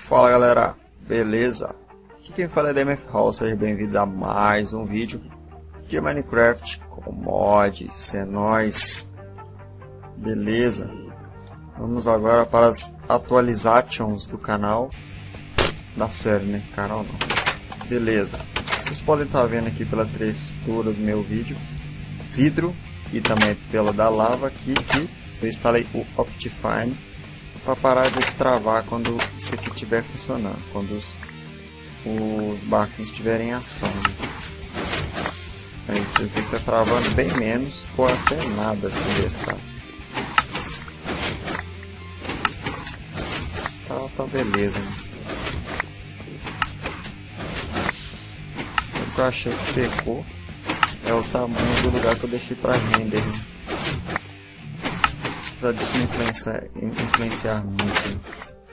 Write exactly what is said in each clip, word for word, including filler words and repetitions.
Fala galera, beleza? Aqui quem fala é D M F Hall, sejam bem-vindos a mais um vídeo de Minecraft com mods, é nóis. Beleza? Vamos agora para as atualizations do canal, da série, né? Canal não. Beleza, vocês podem estar vendo aqui pela textura do meu vídeo, vidro, e também pela da lava aqui, que eu instalei o Optifine para parar de travar quando isso aqui estiver funcionando, quando os, os barquinhos estiverem em ação. Aí vocês têm que estar travando bem menos ou até nada assim desse, tá? Tá, tá beleza, né? O que eu achei que pegou é o tamanho do lugar que eu deixei para render. Apesar disso não influenciar, influenciar muito.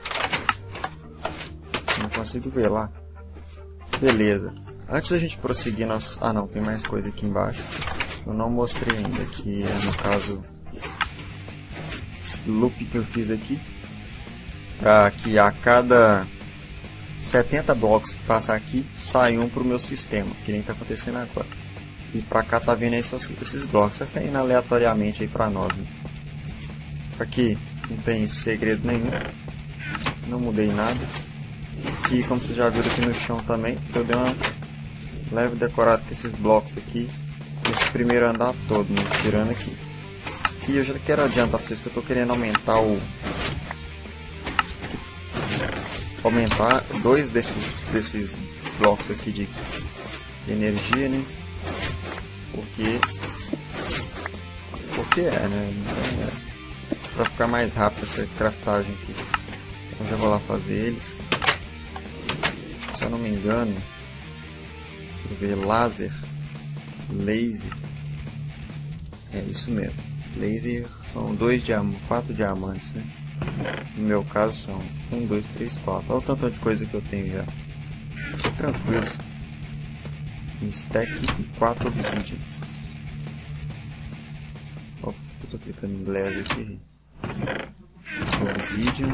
Não consigo ver lá. Beleza. Antes da gente prosseguir, nós... ah não, tem mais coisa aqui embaixo. Eu não mostrei ainda, que é no caso esse loop que eu fiz aqui. Para que a cada setenta blocos que passar aqui, sai um para o meu sistema, que nem está acontecendo agora. E para cá tá vindo esses, esses blocos, vai indo aleatoriamente aí para nós, né? Aqui não tem segredo nenhum, não mudei nada. E como vocês já viram aqui no chão também, eu dei uma leve decorada com esses blocos aqui, esse primeiro andar todo, né? Tirando aqui. E eu já quero adiantar para vocês que eu estou querendo aumentar o aumentar dois desses desses blocos aqui de, de energia, né? Porque porque é, né? Então, é. Para ficar mais rápido essa craftagem aqui. Então já vou lá fazer eles. Se eu não me engano, deixa eu ver, laser, laser, é isso mesmo. Laser são dois diamantes, quatro diamantes, né? No meu caso são um, dois, três, quatro. Olha o tanto de coisa que eu tenho já. Tô tranquilo. Um stack e quatro obsidians. Ó, eu tô clicando em glass aqui. Obsidian.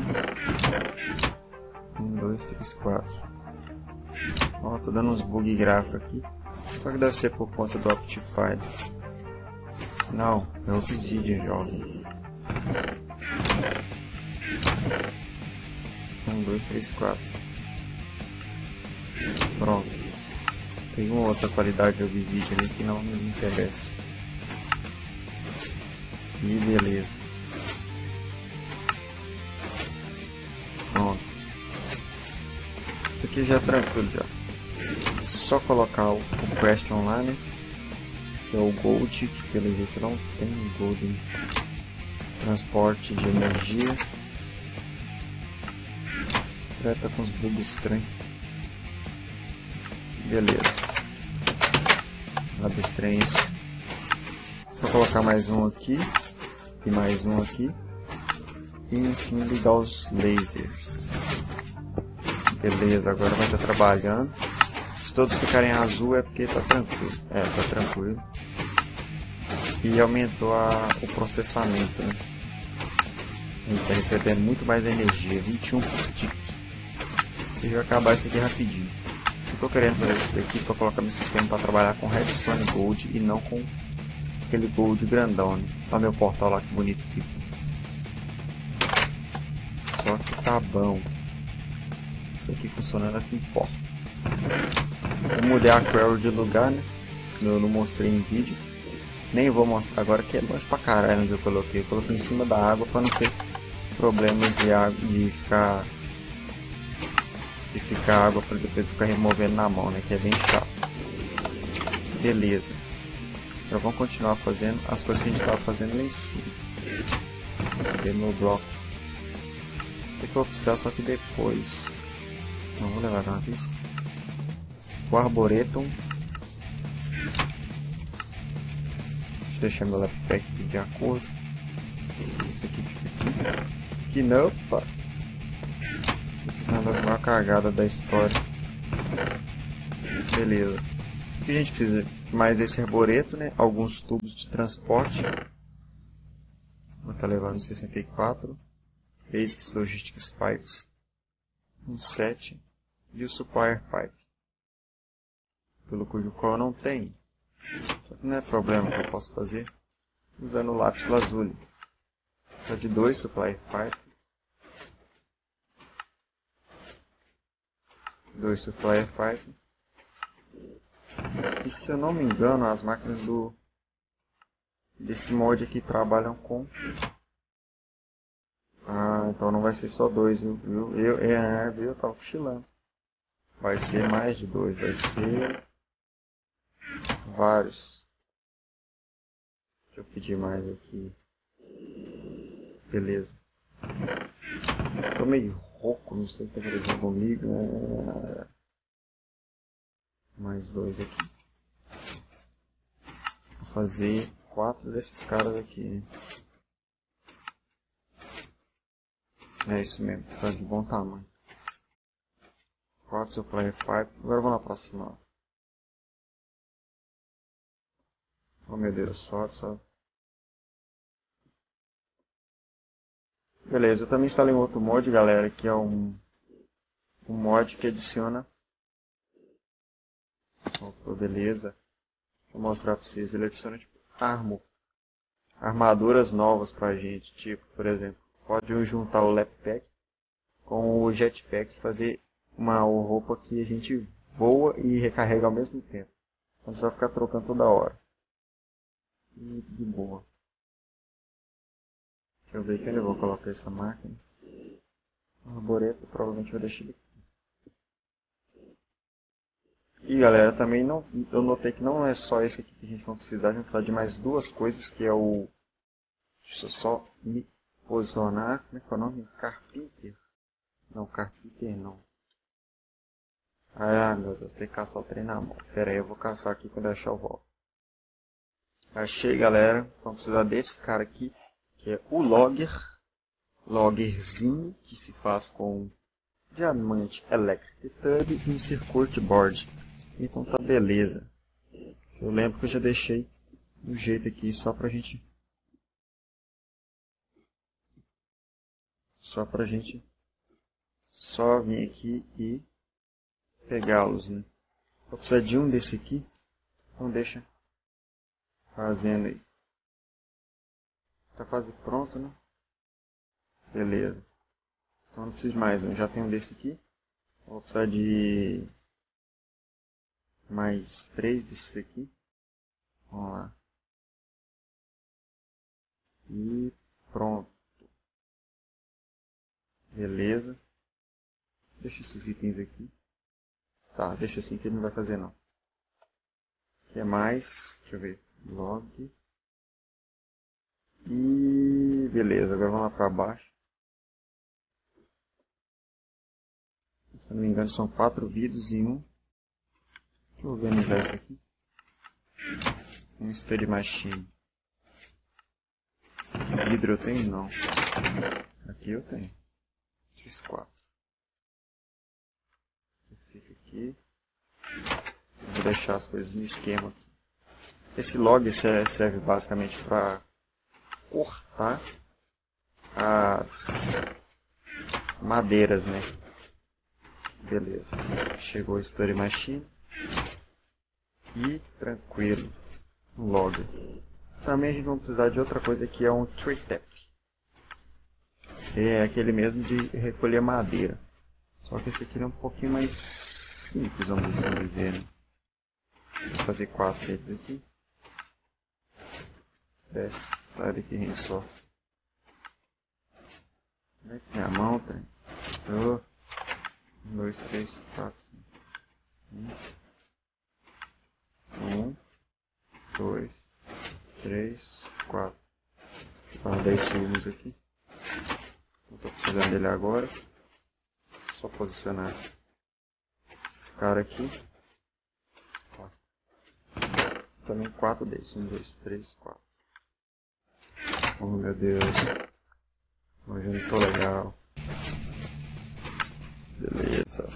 um, dois, três, quatro. Ó, tô dando uns bug gráficos aqui. Só que deve ser por conta do Optifine. Não, é Obsidian, jovem. um, dois, três, quatro. Pronto. Tem uma outra qualidade de Obsidian ali que não nos interessa. E beleza. Pronto. Isso aqui já é tranquilo já. Só colocar o, o question lá, né? Que é o gold, que pelo jeito não tem gold em transporte de energia. Já tá com uns bugs estranhos. Beleza. Abstrai isso. Só colocar mais um aqui. E mais um aqui. E enfim ligar os lasers. Beleza, agora vai estar trabalhando. Se todos ficarem azul é porque tá tranquilo. É, tá tranquilo. E aumentou a, o processamento, né? Ele está recebendo muito mais energia, vinte e um por tick. E vai acabar isso aqui rapidinho. Eu tô querendo fazer isso daqui para colocar meu sistema para trabalhar com redstone gold e não com aquele gold grandão, né? Olha meu portal lá que bonito fica. Só que tá bom. Isso aqui funcionando aqui importa. Eu mudei a query de lugar, né? Eu não mostrei em vídeo. Nem vou mostrar agora que é longe pra caralho onde eu coloquei. Eu coloquei em cima da água para não ter problemas de água, de ficar de ficar água para depois ficar removendo na mão, né? Que é bem chato. Beleza. Agora vamos continuar fazendo as coisas que a gente estava fazendo lá em cima. Cadê meu bloco? Isso aqui eu vou precisar só que depois. Não vou levar uma vez. O arboretum. Deixa eu deixar meu laptop de acordo. Isso aqui fica aqui. Isso aqui não, opa. Se eu fiz nada com uma cagada da história. Beleza. O que a gente precisa? Mais esse arboreto, né? Alguns tubos de transporte. Vou estar levando sessenta e quatro. Basics Logistics Pipes. um set e o supplier pipe, pelo cujo qual eu não tenho. Só que não é problema que eu posso fazer usando o lápis lazuli. Só de dois supplier pipe, dois supplier pipe. E se eu não me engano, as máquinas do desse mod aqui trabalham com... Ah, então não vai ser só dois, viu? viu? Eu, é, viu? Eu tava cochilando. Vai ser mais de dois, vai ser vários. Deixa eu pedir mais aqui. Beleza. Tô meio rouco, não sei o que tá acontecendo comigo. É... Mais dois aqui. Vou fazer quatro desses caras aqui. É isso mesmo, tá de bom tamanho. quatro supplier pipe. Agora vamos lá pra cima. Oh meu Deus, sobe, sobe. Beleza, eu também instalei um outro mod, galera, que é um, um mod que adiciona... Opa, beleza. Vou mostrar pra vocês. Ele adiciona tipo armo, armaduras novas pra gente. Tipo, por exemplo, pode juntar o Lap Pack com o Jetpack e fazer uma roupa que a gente voa e recarrega ao mesmo tempo. Então não precisa ficar trocando toda hora. E de boa. Deixa eu ver aqui onde eu vou colocar essa máquina. O arboreto provavelmente vai deixar ele. E galera, também não, eu notei que não é só esse aqui que a gente vai precisar, a gente vai precisar de mais duas coisas, que é o... Deixa eu só me posicionar, como é que é o nome? Carpenter? Não, Carpenter não. Ah, meu Deus, tem que caçar o trem na mão. Pera aí, eu vou caçar aqui quando eu achar o volta. Achei, galera, vamos precisar desse cara aqui, que é o Logger. Loggerzinho, que se faz com diamante electric tub e um circuit board. Então tá beleza. Eu lembro que eu já deixei um jeito aqui só pra gente... Só pra gente... Só vir aqui e pegá-los, né? Vou precisar de um desse aqui. Então deixa fazendo aí. Tá quase pronto, né? Beleza. Então não preciso mais um. Já tenho um desse aqui. Vou precisar de... mais três desses aqui. Vamos lá. E pronto. Beleza. Deixa esses itens aqui. Tá, deixa assim que ele não vai fazer não. O que mais? Deixa eu ver. Log. E beleza, agora vamos lá para baixo. Se eu não me engano são quatro vidros em um. Deixa eu organizar isso aqui. Um Study Machine. Vidro eu tenho? Não. Aqui eu tenho. três, quatro. Você fica aqui. Eu vou deixar as coisas no esquema aqui. Esse log serve basicamente para cortar as madeiras, né? Beleza. Chegou o Study Machine. E tranquilo. Um log. Também a gente vai precisar de outra coisa que é um tree tap. É aquele mesmo de recolher madeira. Só que esse aqui é um pouquinho mais simples, vamos assim dizer, né? Vou fazer quatro deles aqui. Desce, sai daqui, gente, só. Como é que minha mão tem? Oh. Um, dois, três, quatro, cinco. Um. Um. Dois. Três. Quatro. Guardei esse humus aqui. Não estou precisando dele agora. Só posicionar esse cara aqui. Ó. Também quatro desses. Um, dois, três, quatro. Oh meu Deus. Hoje eu não tô legal. Beleza.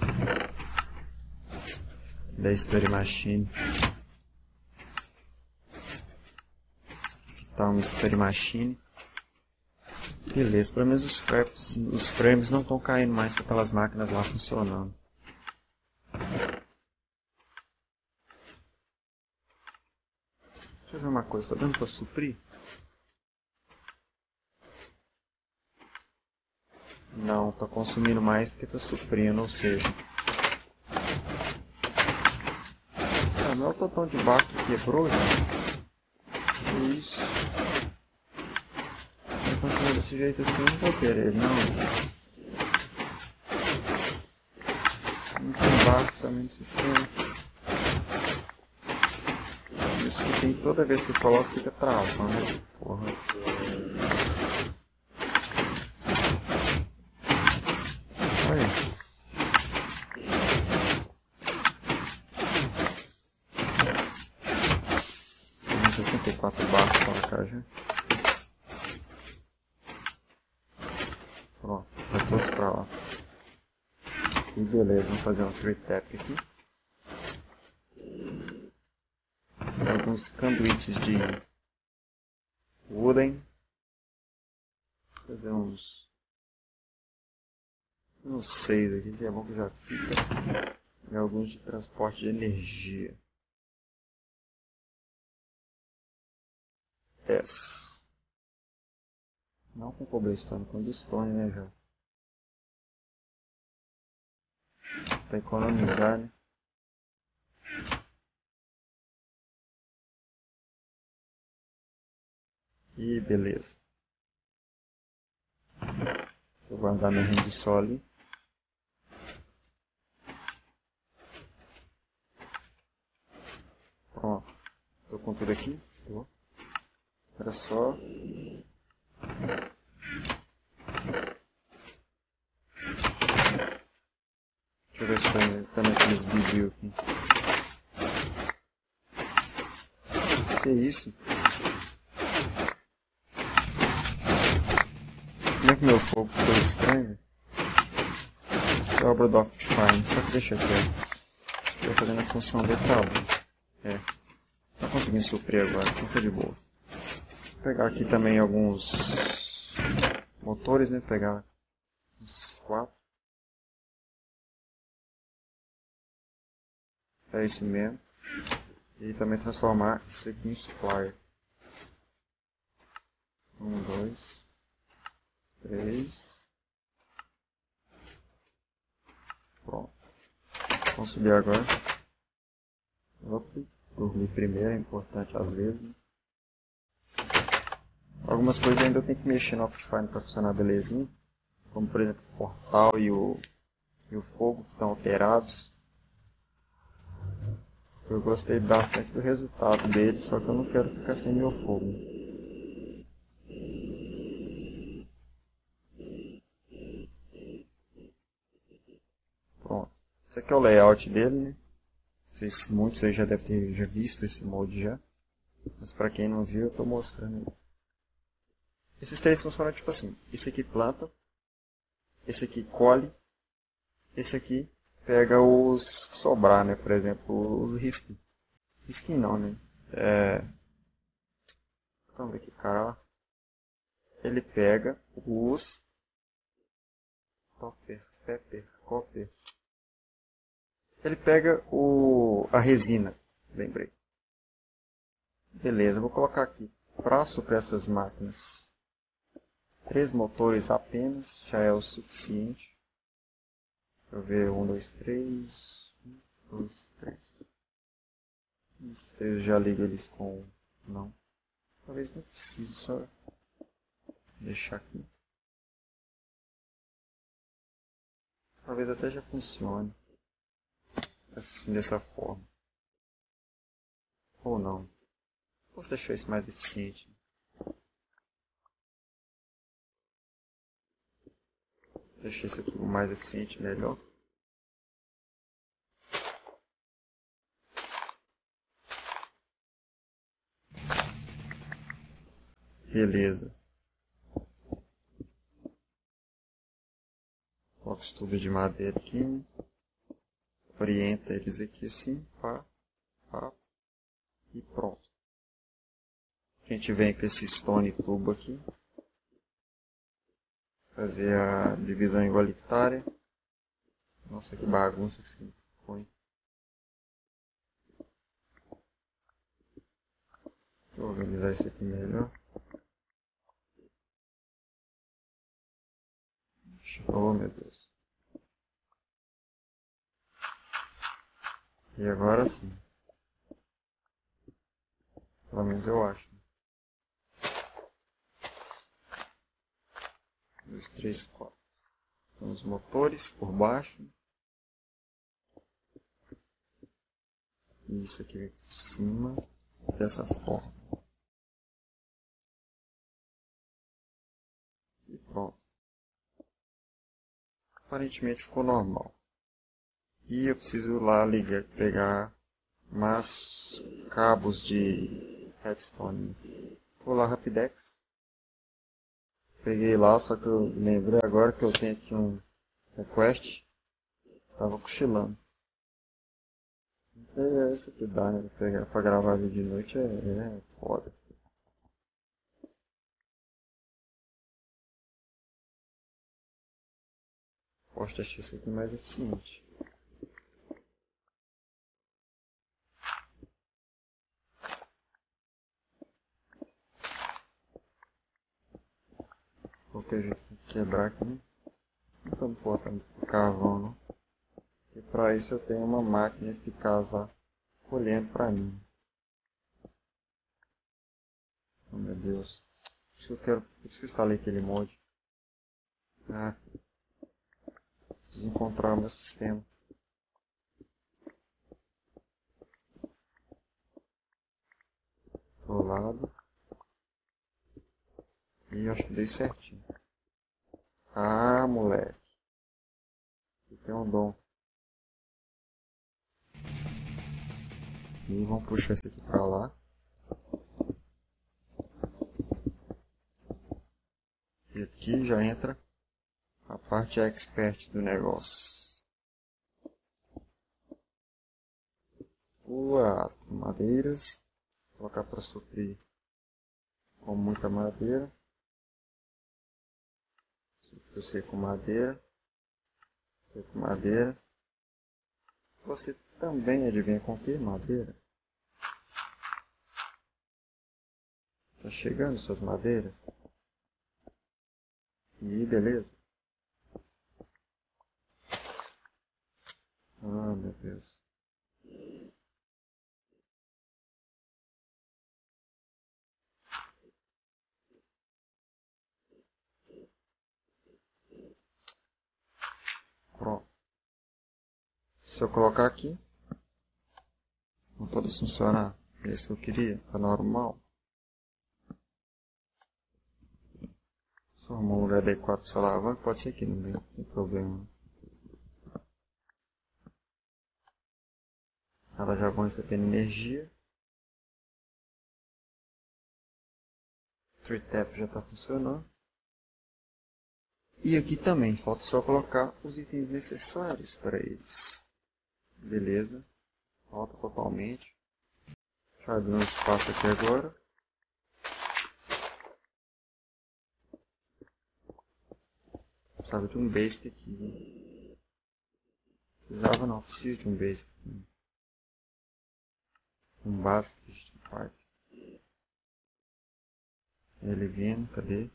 Da Study Machine. Tá uma Study Machine. Beleza, pelo menos os frames, os frames não estão caindo mais com aquelas máquinas lá funcionando. Deixa eu ver uma coisa, tá dando pra suprir? Não, tá consumindo mais do que tá suprindo, ou seja... Ah, não é o totão de barco que quebrou, gente. Que isso? Se eu continuar desse jeito assim, eu não vou ter ele, não. Não tem barco também no sistema. Isso que tem toda vez que eu coloco fica travando. Porra. Olha. Tem sessenta e quatro barcos pra cá já. Pronto, vai todos pra lá. E beleza, vamos fazer um free tap aqui. Alguns canduítes de wooden. Fazer uns uns seis aqui, que é bom que já fica. E alguns de transporte de energia. dez. Não com cobblestone, com stone, né, já. Pra economizar, né. E beleza. Vou guardar minha rende só ali. Pronto. Tô com tudo aqui. Tô. Era só. Deixa eu ver se tá, tá naqueles bizil aqui. Que isso? Como é que meu fogo ficou estranho? É obra do Optifine, só que deixa quieto. Estou fazendo a função dele, tá bom. É. Tá conseguindo suprir agora, então tá de boa. Vou pegar aqui também alguns motores, né? Pegar uns quatro. É isso mesmo. E também transformar isso aqui em supplier. Um, dois, três. Pronto. Vamos subir agora. Opa, dormir primeiro é importante às vezes. Né? Algumas coisas ainda eu tenho que mexer no Optifine para funcionar belezinha. Como por exemplo o portal e o, e o fogo que estão alterados. Eu gostei bastante do resultado dele, só que eu não quero ficar sem meu fogo. Pronto. Esse aqui é o layout dele, né? Não sei se muitos aí já devem ter já visto esse molde já. Mas para quem não viu, eu estou mostrando. Esses três funcionam tipo assim. Esse aqui planta. Esse aqui colhe. Esse aqui pega os que sobrar, né? Por exemplo, os risquinhos. Risquinho não, né? É... Vamos ver aqui, cara. Ele pega os... Topper, pepper, copper. Ele pega o... a resina. Lembrei. Beleza, vou colocar aqui. Para suprir essas máquinas. Três motores apenas. Já é o suficiente. Deixa eu ver. Um, dois, três. Um, dois, três. Esses três eu já ligo eles com... Não. Talvez não precise, só deixar aqui. Talvez até já funcione. Assim, dessa forma. Ou não. Posso deixar isso mais eficiente. Deixar isso aqui o mais eficiente, melhor. Beleza. Coloca os tubos de madeira aqui. Orienta eles aqui assim. Pá, pá. E pronto. A gente vem com esse stone tubo aqui. Fazer a divisão igualitária. Nossa, que bagunça que isso foi. Deixa eu organizar isso aqui melhor. Oh, meu Deus. E agora sim. Pelo menos eu acho. Dois, três, quatro. Os motores por baixo. E isso aqui vem por cima. Dessa forma. E pronto. Aparentemente ficou normal. E eu preciso lá ligar, pegar mais cabos de redstone. Vou lá Rapidex. Peguei lá, só que eu lembrei agora que eu tenho aqui um request. Tava cochilando. É isso que dá, né? Pegar pra gravar vídeo de noite é, é foda. Posso deixar isso aqui mais eficiente. Qualquer jeito tem que quebrar aqui, né? Não estamos botando carvão, não. E para isso eu tenho uma máquina eficaz lá, colhendo para mim. Oh meu Deus. Por isso que eu quero. Por isso que eu instalei aquele mod. Ah. Preciso encontrar o meu sistema. Do lado. E acho que dei certinho. Ah, moleque. Tem um dom. E vamos puxar esse aqui pra lá. E aqui já entra a parte expert do negócio. Uau, madeiras. Vou colocar para suprir com muita madeira. Você com madeira. Você com madeira. Você também adivinha com que madeira? Tá chegando suas madeiras? E beleza? Ah, meu Deus. Pronto. Se eu colocar aqui, vão todos funcionar. É isso que eu queria. Tá normal. Só arrumar um lugar adequado para essa alavanca. Pode ser aqui, não tem problema. Elas já vão recebendo energia. O tree tap já está funcionando. E aqui também, falta só colocar os itens necessários para eles. Beleza. Falta totalmente. Deixa eu abrir um espaço aqui agora. Precisava de um basic aqui. Né? Precisava não, preciso de um basic. Um básico de Street Fighter. Ele vindo, cadê?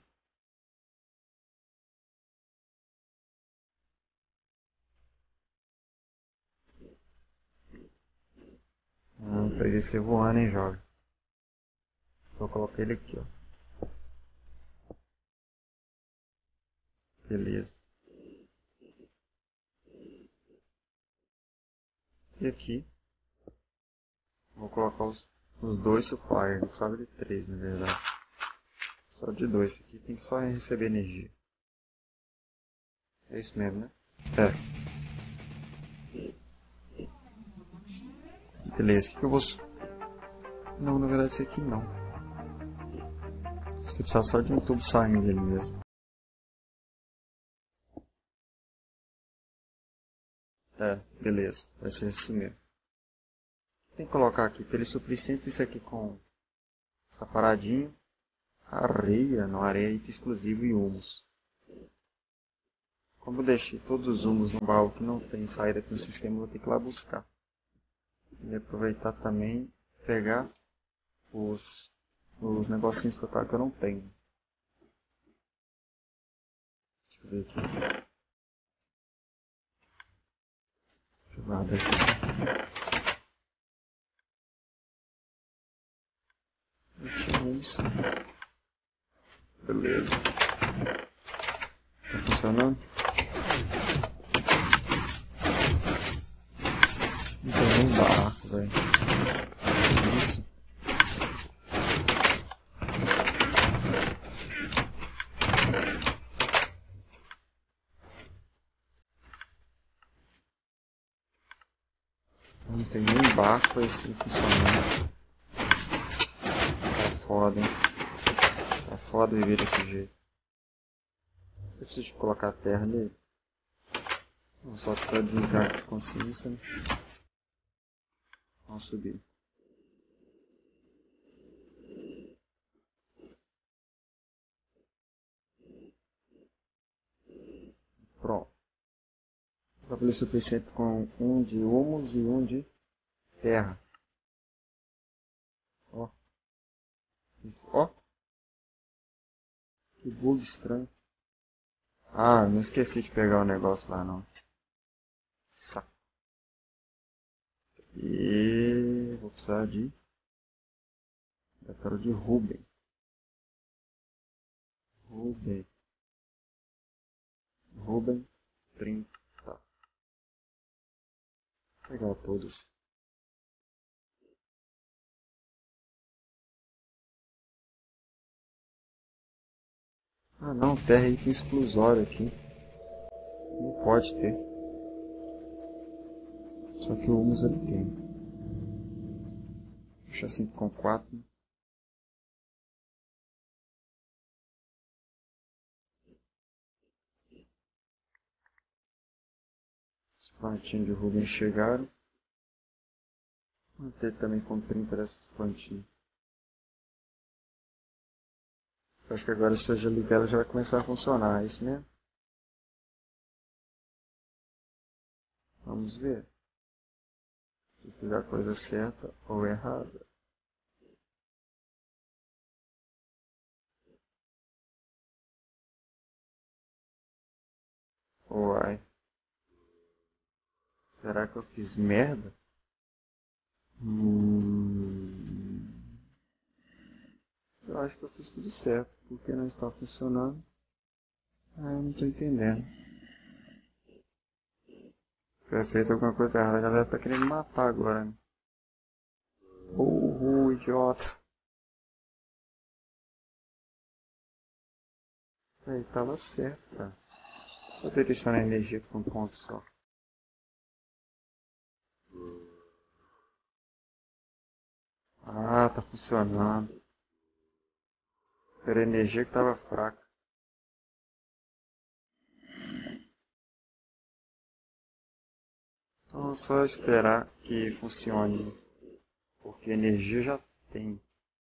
Ah, peguei você voando, hein, jovem. Vou colocar ele aqui, ó. Beleza. E aqui, vou colocar os, os dois suppliers. Não precisava de três, na verdade. Só de dois. Esse aqui tem que só receber energia. É isso mesmo, né? É. Beleza, o que, que eu vou... Não, na verdade esse aqui não. Esse aqui precisava só de um tubo saindo dele mesmo. É, beleza. Vai ser isso mesmo. Tem que colocar aqui para ele suprir sempre isso aqui com essa paradinha. Areia, não, areia é item exclusivo e humus. Como eu deixei todos os humos no baú que não tem saída aqui no sistema, eu vou ter que ir lá buscar. E aproveitar também pegar os, os negocinhos que eu tava que eu não tenho. Deixa eu ver aqui. Deixa eu guardar isso aqui. Eu tinha isso. Beleza. Tá funcionando? Não tem nem barco, velho. Isso. Não tem nem barco pra esse funcionando. Tá foda, hein? Tá foda viver desse jeito. Eu preciso de colocar a terra nele. Só para desencargo de consciência, né? Vamos subir. Pronto. Estabeleço o suficiente com um de humus e um de terra. Ó. Isso. Ó. Que bug estranho. Ah, não esqueci de pegar o negócio lá não. Saco. E vou precisar de. Eu quero de Ruben. Ruben. Ruben. trinta. Tá. Vou pegar todos. Ah não, terra item exclusório aqui. Não pode ter. Só que o humus ele tem. Deixa assim com quatro. Os plantinhos de Ruben chegaram. Vou ter também com trinta dessas plantinhas. Eu acho que agora se eu já ligar ela já vai começar a funcionar, é isso mesmo? Vamos ver. Se eu fizer a coisa certa ou errada. Uai. Será que eu fiz merda? Hum... Eu acho que eu fiz tudo certo. Porque não está funcionando? Ah, eu não estou entendendo. Foi feito alguma coisa errada. A galera tá querendo me matar agora, né? Burro, idiota. Aí, tava certo, cara. Só direcionar a energia para um ponto só. Ah, tá funcionando. Era a energia que tava fraca. Então é só esperar que funcione. Porque energia já tem.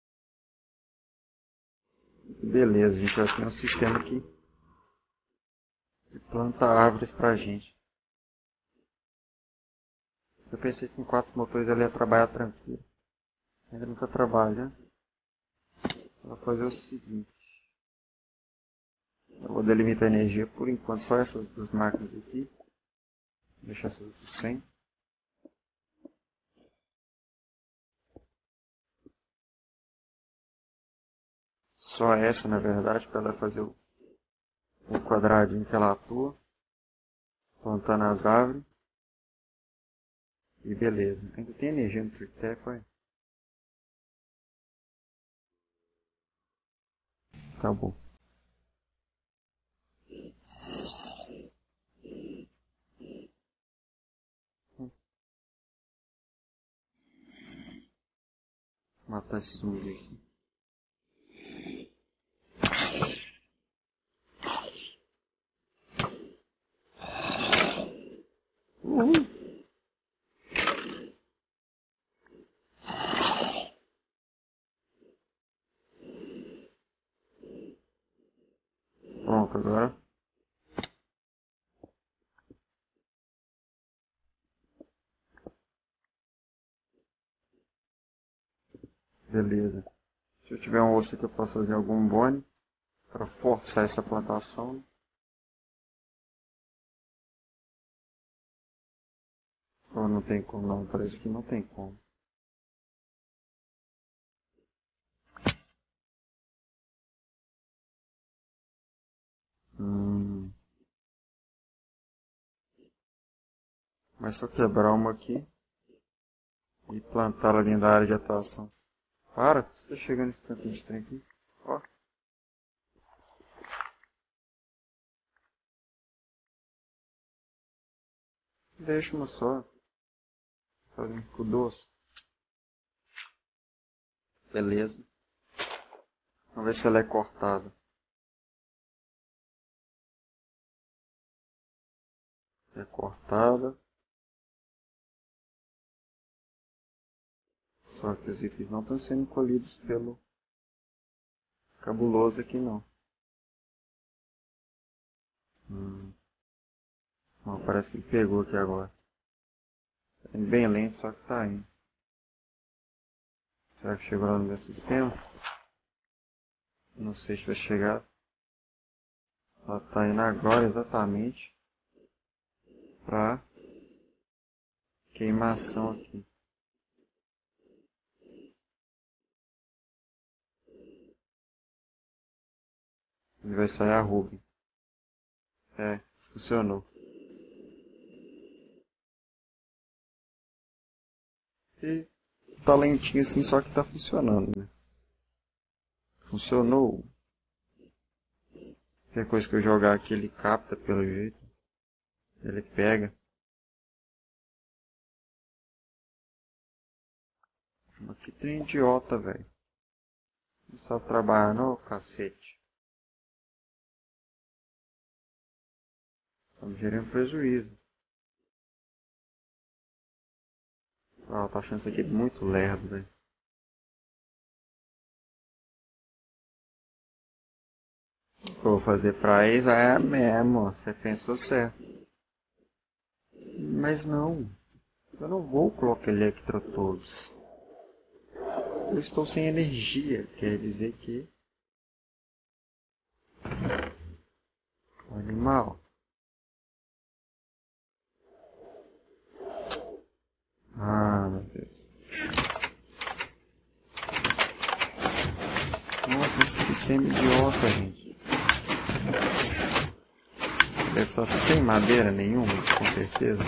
Beleza, a gente já tem um sistema aqui que planta árvores pra gente. Eu pensei que com quatro motores ela ia trabalhar tranquilo. Ainda não tá trabalhando. Vou fazer o seguinte. Eu vou delimitar a energia por enquanto só essas duas máquinas aqui. Vou deixar essas de cem. Só essa na verdade para ela fazer o, o quadradinho que ela atua. Plantando as árvores. E beleza. Ainda tem energia no TrickTap, olha. Tá bom. Vou matar esse zumbi aqui. Uhul. Pronto, agora Beleza. Se eu tiver um osso aqui eu posso fazer algum bone para forçar essa plantação. Ou não tem como não? Parece que não tem como. Hum. Mas só quebrar uma aqui e plantar ela dentro da área de atuação. Para, você tá chegando esse tanto de trem aqui. Ó. Deixa uma só. Fazendo com doce. Beleza. Vamos ver se ela é cortada. É cortada. Só que os itens não estão sendo colhidos pelo cabuloso aqui não. Hum. Não, parece que ele pegou aqui agora. Tá indo bem lento, só que tá indo. Será que chegou lá no meu sistema? Não sei se vai chegar. Ela tá indo agora exatamente pra queimação aqui. Ele vai sair a Ruby. É, funcionou. E tá lentinho assim, só que tá funcionando, né? Funcionou. Qualquer coisa que eu jogar aqui ele capta pelo jeito. Ele pega. Mas que trem idiota, velho. Não sabe trabalhar não, cacete. Estamos gerando prejuízo. Ah, tá achando isso aqui muito lerdo, velho. O que eu vou fazer pra eles é mesmo, você pensou certo. Mas não. Eu não vou colocar eletrotodos. Eu estou sem energia, quer dizer que o animal. Ah, meu Deus. Nossa, mas que sistema idiota, gente. Deve estar sem madeira nenhuma, com certeza.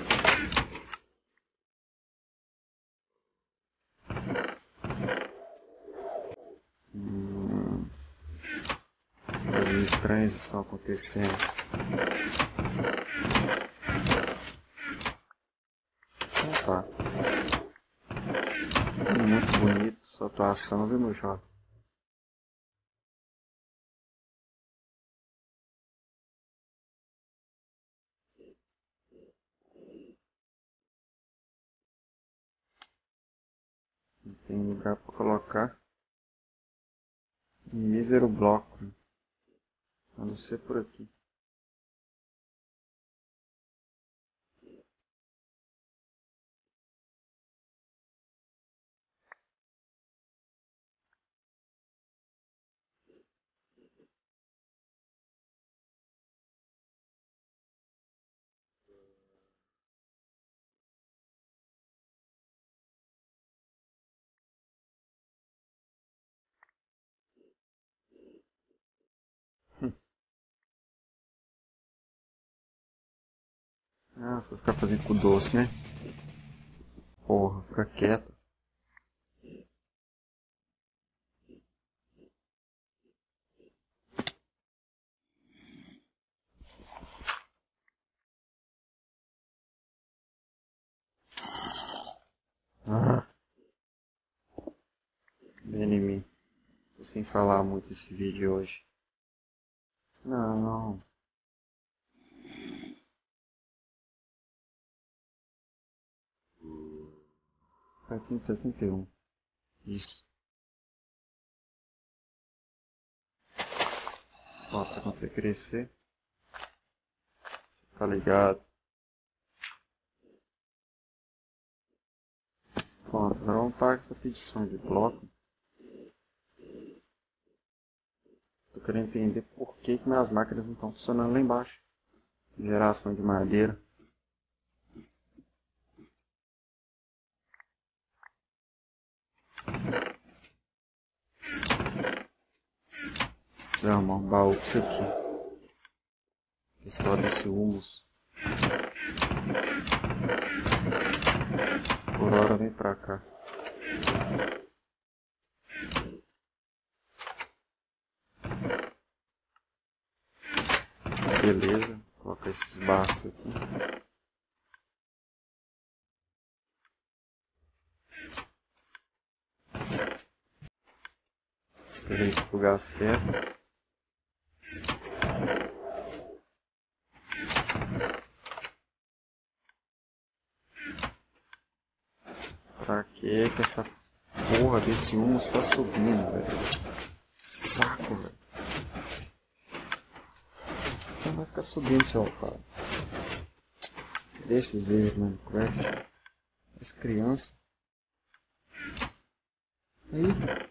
Hum, coisas estranhas estão acontecendo. Então tá. Muito bonito sua atuação, viu, meu jovem? Não tem lugar para colocar um mísero bloco, né? A não ser por aqui. Ah, só ficar fazendo com doce, né? Porra, fica quieto. Ah, vem em mim. Tô sem falar muito esse vídeo hoje. Não. setenta, setenta e um. Isso. Ó, pra quando você crescer. Tá ligado? Pronto, agora vamos parar com essa petição de bloco. Tô querendo entender por que, que minhas máquinas não estão funcionando lá embaixo. Geração de madeira. Vou arrumar um baú com isso aqui. História desse humus. Por hora vem pra cá. Beleza, vou colocar esses barcos aqui. Esperei esse lugar certo. Pra que que essa porra desse humus está subindo, velho? Saco, velho. Não vai ficar subindo, seu otário. Desses erros no Minecraft. As crianças. Aí.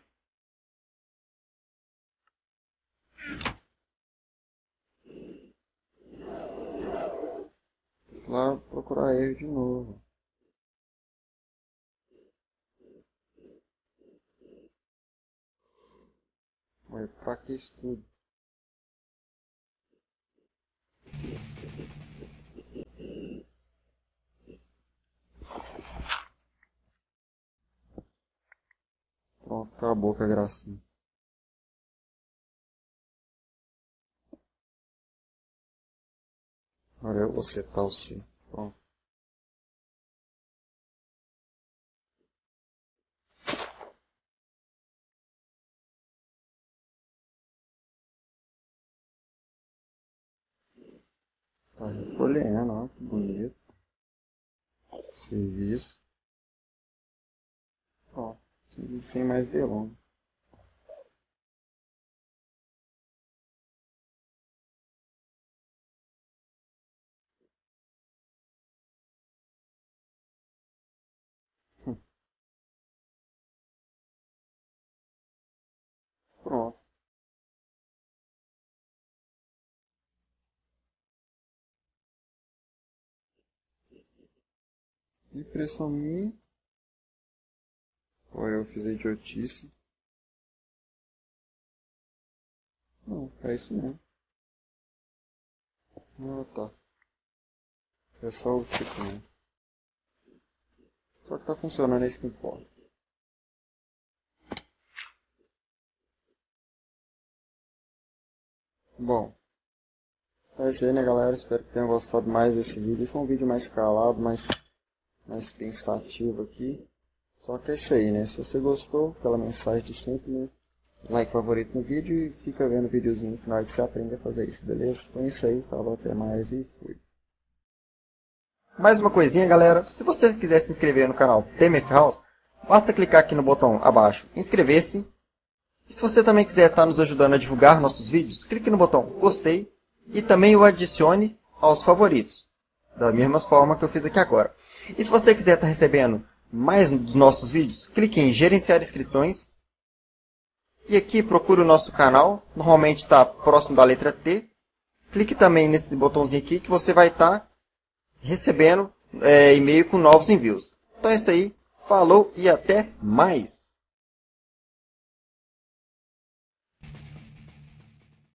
Lá procurar erro de novo. Mas pra que isso tudo? Pronto, acabou com a gracinha. Agora eu vou setar o C. Pronto. Tá recolhendo, ó, que bonito. Serviço. Ó, sem mais delongas. Pronto. Impressão minha. Ou eu fiz idiotice. Não, é isso mesmo. Ah, tá. É só o tipo mesmo. Só que tá funcionando, é isso que importa. Bom, é isso aí, né, galera? Espero que tenham gostado mais desse vídeo. Foi um vídeo mais calado, mais, mais pensativo aqui. Só que é isso aí, né? Se você gostou, aquela mensagem de sempre, né? Like, favorito no vídeo e fica vendo o videozinho no final que você aprende a fazer isso, beleza? Então é isso aí, falou, até mais e fui. Mais uma coisinha, galera. Se você quiser se inscrever no canal T M F House, basta clicar aqui no botão abaixo, inscrever-se. E se você também quiser estar nos ajudando a divulgar nossos vídeos, clique no botão gostei e também o adicione aos favoritos, da mesma forma que eu fiz aqui agora. E se você quiser estar recebendo mais dos nossos vídeos, clique em gerenciar inscrições. E aqui procure o nosso canal, normalmente está próximo da letra T. Clique também nesse botãozinho aqui que você vai estar recebendo é, e-mail com novos envios. Então é isso aí, falou e até mais!